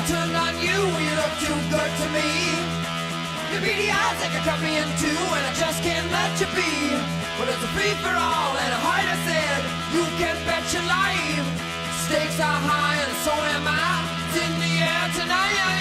turned on you, you look too good to me. Your beady eyes, they can cut me in two, and I just can't let you be. But it's a free for all, and a heart I said, you can bet your life. Stakes are high, and so am I. It's in the air tonight.